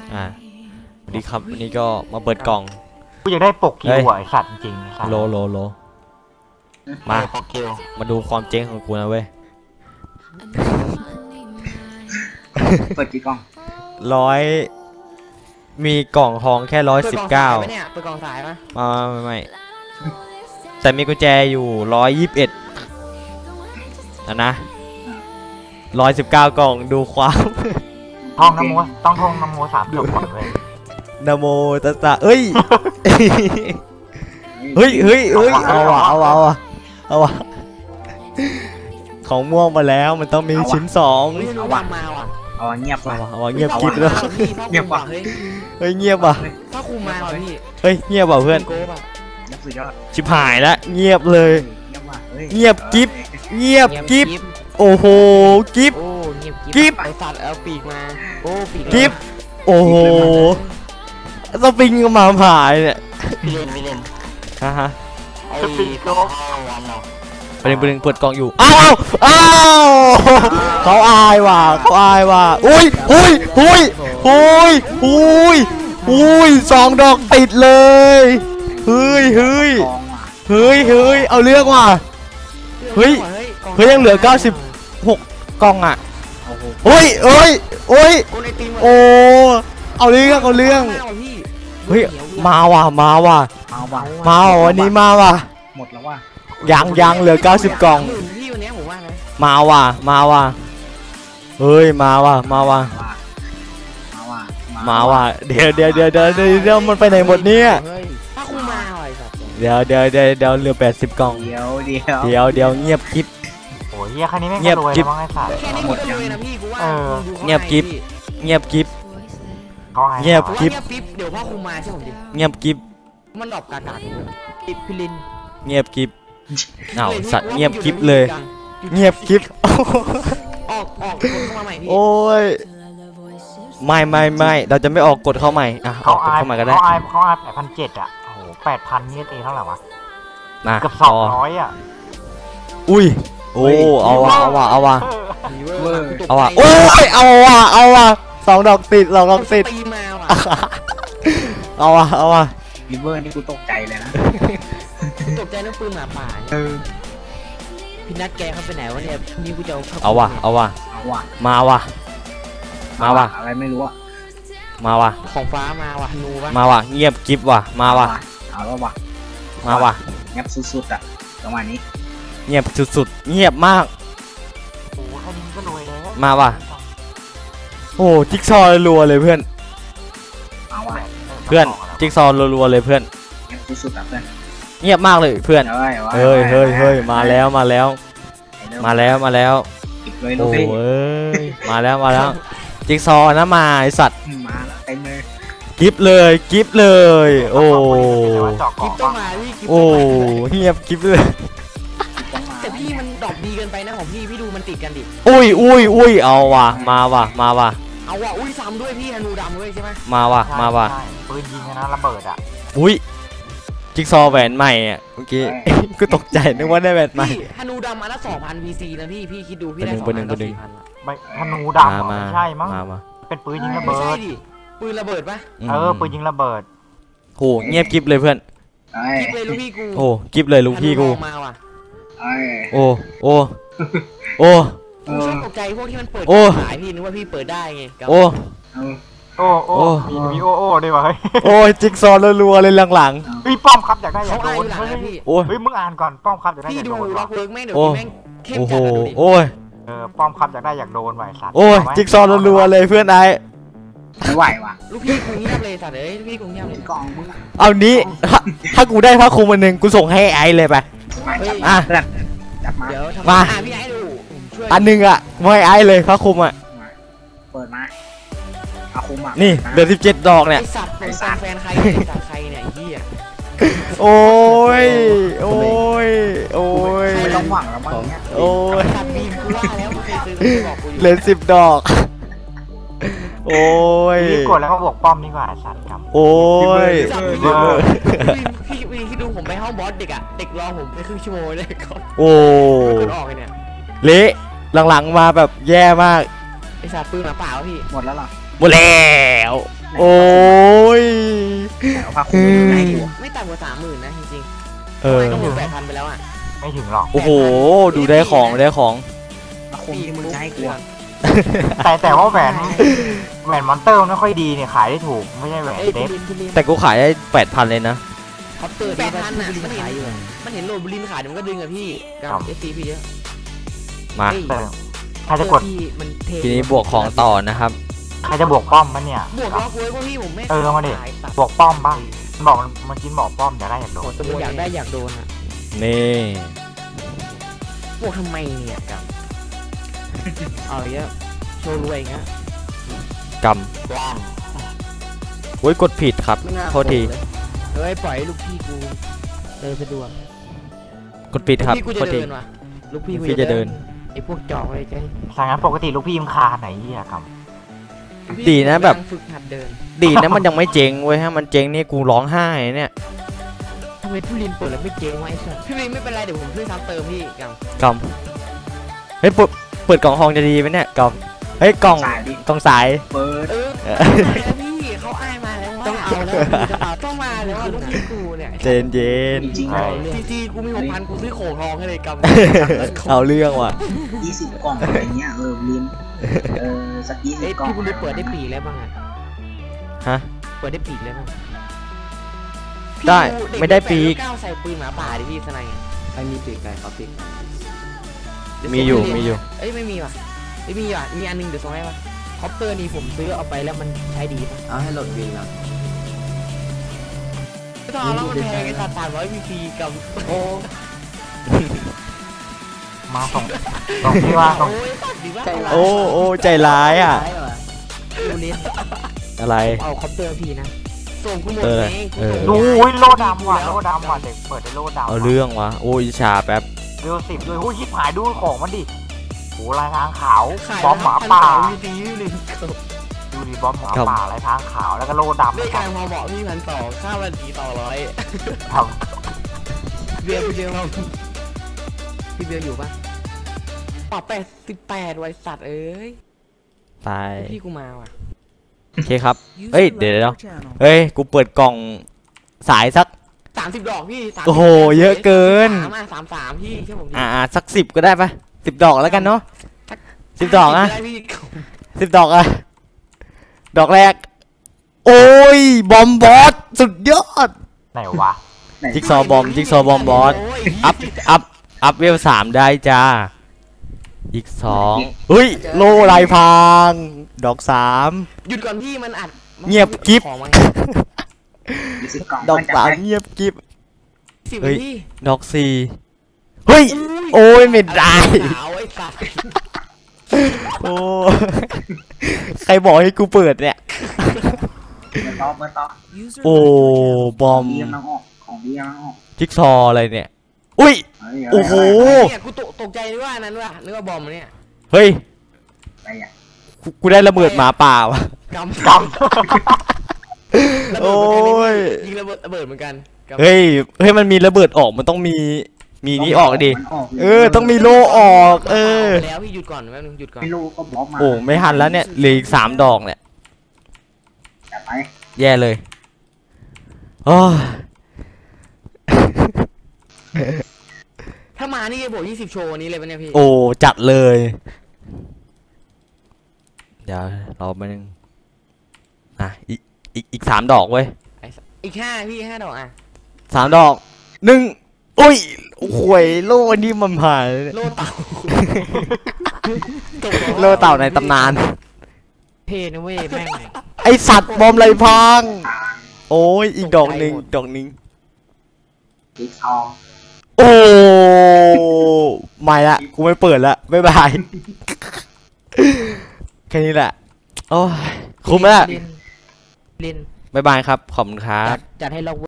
สวัสดีครับวันนี้ก็มาเปิดกล่องกูอยากได้ปกคิวไอสัตว์จริงโลมาดูความเจ๊งของกูนะเว้ยเปิดกี่กล่องมีกล่องทองแค่119 เปิดกล่องสายปะไม่แต่มีกุญแจอยู่121นะ119กล่องดูความท่องนโมต้องท่องนโม3 จบก่อนเลยนะโมตัสสะเฮ้ยเอาวะของม่วงมาแล้วมันต้องมีชิ้น2 เอาวางมาว่ะเงียบว่ะเงียบกิ๊บแล้วเงียบว่ะเฮ้ยเงียบว่ะถ้าครูมาว่ะพี่เฮ้ยเงียบว่ะเพื่อนชิบหายแล้วเงียบเลยเงียบกิ๊บโอ้โหกิ๊บไอสัตว์เอาปีกมาโอ้ปีกกิ๊บโอ้โหสปริงก็มาผ่ายเนี่ยพี่เล่นฮะสปริงโจ๊กประเด็นเปิดกล่องอยู่อ้าวเขาอายว่ะอุ้ย2 ดอกติดเลยเฮ้ยเอาเรื่องว่ะเฮ้ยยังเหลือ96กล่องอ่ะโอ้ยโอ้เอาเรื่องเฮ้ยมาว่ะวันนี้มาว่ะหมดแล้วว่ะยังเหลือ90กล่องมาว่ะเฮ้ยมาว่ะเดี๋ยวมันไปไหนหมดเนี่ยถ้าคุณมาเดี๋ยวเหลือ80กล่องเดี๋ยวเงียบกิ๊บโอ้ยแค่นี้ไม่เงียบกิ๊บไอ้สัตว์หมดยังนะพี่กูว่าเงียบกิ๊บเดี๋ยวพ่อคุมาใช่ผมดิเงียบกิ๊บมันดอกกากปิดพิลินเงียบกิ๊บสัตว์เงียบกิ๊บเลยเงียบกิ๊บออกกดเข้ามาใหม่พี่โอ้ยไม่เราจะไม่ออกกดเข้าใหม่ออกเข้าใหม่ก็ได้เขาอาย8,700อ่ะโอ้โห8,000นี่เท่าไหร่วะเกือบ200อ่ะอุ้ยโอ้เอาว่ะโอ้ยเอาว่ะ2 ดอกติดเอาว่ะลิเวอร์นี่กูตกใจเลยนะตกใจเรื่องปืนหมาป่าพี่นัทแกเขาไปไหนวะเนี่ยนี่กูจะเอาว่ะมาว่ะอะไรไม่รู้อ่ะมาว่ะของฟ้ามาว่ะนูวะมาว่ะเงียบกิ๊บว่ะมาว่ะเอาแล้วว่ะมาว่ะเงียบสุดๆอ่ะประมาณนี้เงียบสุดๆเงียบมากโอ้แค่นี้ก็รวยแล้วมาว่ะโอ้จิ๊กซอว์รัวเลยเพื่อนจิ๊กซอว์รัวเลยเพื่อนเงียบสุดๆอ่ะเพื่อนเงียบมากเลยเพื่อนเฮ้ยมาแล้วโอ้ยมาแล้วจิ๊กซอว์นะมาไอสัตว์มาแล้วเต็มเลยกิ๊บเลยโอ้เงียบกิ๊บเลยแต่พี่มันดอกดีเกินไปนะของพี่ดูมันติดกันดิอุ้ยเอาว่ะมาว่ะเอาว่ะซ้ำด้วยพี่ฮานูดำด้วยใช่ไหมมาว่ะปืนยิงนะระเบิดอ่ะจิ๊กซอว์แหวนใหม่อ่ะเมื่อกี้ก็ตกใจนึกว่าได้แหวนใหม่ฮานูดำมาละ2,000 VC นะพี่คิดดูพี่ได้ 2,000ไม่ฮานูดำไม่ใช่มั้งเป็นปืนยิงระเบิดปืนระเบิดปะปืนยิงระเบิดโหเงียบกิ๊บเลยเพื่อนกิ๊บเลยลูกพี่กูโอ้กิ๊บเลยลูกพี่กูโอ้ชอบตกใจพวกที่มันเปิดขายพี่นึกว่าพี่เปิดได้ไงโอ้มีด้วยวะโอ้ยจิ๊กซอว์รัวเลยหลังๆพี่ป้อมครับอยากได้อยากโดนเฮ้ยมึงอ่านก่อนป้อมครับอยากได้อยากโดนพี่ดูล็อกเวิร์กแม่งเดี๋ยวแม่งเข้มจัดดูดิป้อมครับอยากได้อยากโดนไว้สัตว์โอ้ยจิ๊กซอว์รัวเลยเพื่อนไอ้ไม่ไหวว่ะลูกพี่กูเงียบเลยสัตว์ลูกพี่กูเงียบเลยกล่องมึงเอานี้ถ้ากูได้พระครูมา1กูส่งให้ไอ้เลยไปเดี๋ยวมาพี่ไอ้ดูอันนึงอ่ะไม่ไอ้เลยพระครูอ่ะเปิดมาเอาคุมอ่ะนี่เหลือ17 ดอกเนี่ยไอสัตว์แฟนใครใครเนี่ยไอ้เหี้ยโอ้ยไม่ต้องหวังแล้วมั้งเนี่ยโอ้ยตัดบีมกูว่าแล้วมึงเคยซื้อบอกกูอยู่เหลือ10 ดอกโอ้ยกดแล้วก็บวกป้อมนี่กว่าสัตว์ครับโอ้ยพี่ดูผมไปห้องบอสเด็กอะเด็กรอผมไปครึ่งชั่วโมงเลยก็โอ้เละหลังๆมาแบบแย่มากไอสัตว์ปืนหมาเปล่าพี่หมดแล้วหรอหมดแล้วโอ้ยเอาผ้าคลุมให้กูไม่ต่ำกว่า30,000นะจริงเอๆอต้องถึง8,000ไปแล้วอ่ะไม่ถึงหรอกโอ้โหดูได้ของได้ของผ้าคลุมที่มึงจะให้กูอะแต่ว่าแหวนมอนเตอร์มันไม่ค่อยดีเนี่ยขายได้ถูกไม่ใช่แหวนเอ้ยเดพี่ฟลินแต่กูขายได้8,000เลยนะเขาเปิด8,000น่ะมันเห็นโหลดบุลินขายเดี๋ยวมันก็ดึงอะพี่กับเอฟซีพี่เยอะมาแต่ใครจะกดพี่มันเท่ทีนี้บวกของต่อนะครับใครจะบวกป้อมมันเนี่ยบวกล็อกเว้ยพวกพี่ผมไม่เออลงมาดิขายสัตว์บวกป้อมบ้างมันบอกมันกินบอกป้อมอยากได้อยากโดนผมอยากได้อยากโดนอ่ะนี่บวกทำไมเนี่ยกับเอาเยอะโชว์รวยอย่างเงี้ยกำโอ้ยกดผิดครับไม่น่าโทษทีเฮ้ยปล่อยให้ลูกพี่กูเดินสะดวกกดผิดครับลูกพี่กูโทจะษทีเดินว่ะลูกพี่กูพี่จะเดินไอ้พวกจอกอะไรกันทางนั้นปกติลูกพี่มคาไหนเหี้ยครับดีนะแบบกำลังฝึกหัดเดินดีนะมันยังไม่เจ๊งเว้ยถ้ามันเจ๊งนี่กูร้องไห้เนี่ยทำไมพี่ลินเปิดแล้วไม่เจ๊งวะไอ้สัสพี่ลินไม่เป็นไรเดี๋ยวผมช่วยซ้ำเติมพี่กังกำเฮ้ยเปิดกล่องทองจะดีไหมเนี่ยกำเฮ้ยกล่องสายดิกล่องสายเปิดแล้วพี่เขาอ้ายมาแล้วต้องเอาแล้วต้องมาแล้วลูกพี่กูเนี่ยเจนเย็นจริงๆเลยซีกูมี6,000กูซื้อโขงทองให้เลยกังเอาเรื่องว่ะ 20 กล่องอะไรเงี้ยลินสักเอ้ย 20 กล่องพี่บุญเปิดได้ปีแล้วบ้างอ่ะฮะเปิดได้ปีแล้วบ้างได้ไม่ได้ปีกก้าวใส่ปืนหมาป่าดิพี่สไนด์ใครมีปีกไก่ขอปีกมีอยู่มีอยู่เอ้ยไม่มีว่ะไม่มีว่ะมีอันนึงเดี๋ยวส่งให้ป่ะคอปเตอร์นี่ผมซื้อเอาไปแล้วมันใช้ดีป่ะเอาให้โหลดวินแล้วตอนแล้วมันแพงไอ้สัตว์300 VP กับโอ้มาส่งที่ว่าส่งโอ้ยสัตว์ดีว่าโอ้โอ้ใจร้ายอ่ะร้ายเหรอดูเล่นอะไรเอาคอปเตอร์พี่นะส่งคุณหมดเออเองเออดูโลดำว่ะโลดำว่ะเด็กเปิดได้โลดำเอาเรื่องวะโอ้ยอิจฉาแป๊บเร็ว10ด้วยโอ้ยชิบหายดูของมันดิโหลายทางขาวขายบอมหมาป่าวีซีเลยดูดิบอมหมาป่าลายทางขาวแล้วก็โลดำด้วยการพอบอกพี่1,200ค่าวันดีต่อ100 ทเบียร์พี่เบียร์พี่เบียร์อยู่ป่ะปรับ88ไว้สัตว์เอ้ยตายพี่กูมาว่ะโอเคครับเอ้ยเดี๋ยวเฮ้ยกูเปิดกล่องสายสัก 30 ดอกพี่30 โอ้โหเยอะเกิน 33พี่ใช่ผมสัก10ก็ได้ปะ10 ดอกแล้วกันเนาะ10 ดอกนะได้พี่ 10 ดอกอะดอกแรก โอ้ยบอมบอสสุดยอดำไหนวะจิ๊กซอว์บอมบอส อัพเวล3ได้จ้าอีก2เฮ้ยโลลายพรางดอก3 หยุดก่อนพี่มันอัดเงียบกิ๊บของมัน 20 กล่องดอกมันจะ 3 ได้เงียบกิบ 10 เฮ้ยพี่ดอก4เฮ้ยโอ้ยไม่ได้สาวไอ้สัตว์โอ้ใครบอกให้กูเปิดเนี่ยเมื่อต่อโอ้บอมดีกำลังออกของดีกำลังออกจิ๊กซอว์อะไรเนี่ยอุ้ยเฮ้ยโอ้โหเนี่ยกูตกใจนึกว่านั้นว่ะนึกว่าบอมเนี่ยเฮ้ยอะไรอ่ะกูได้ระเบิดหมาป่าวะกำกโอ้ยยิงระเบิดเหมือนกันกำเฮ้ยมันมีระเบิดออกมันต้องมีนี้ออกดิมันออกต้องมีโลออกไปแล้วพี่หยุดก่อนแป๊บนึงหยุดก่อนไม่รู้ก็บล็อกมาโอ้ไม่ทันแล้วเนี่ยเหลืออีก3 ดอกเนี่ยจัดไปแย่เลยโอ้ยถ้ามานี่จะบวก20 โชว์นี้เลยปะเนี่ยพี่โอ้จัดเลย เดี๋ยวรอไปนึงอีก3 ดอกเว้ยอีก5พี่5 ดอกอ่ะ 3 ดอก1อุ้ยโหวยโลนี่มันผ่านเลยเนี่ยโลเต่าโลเต่าในตำนานเทนะเว้ยแม่งไอสัตว์บอมไรพังทางโอ้ยอีกดอกหนึ่งจิ๊กซอว์โอ้ไม่ละกูไม่เปิดละบ๊ายบาย แค่นี้แหละโอ้ยคุ้มไหมล่ะลินบ๊ายบายครับขอบคุณครับจัดให้เรา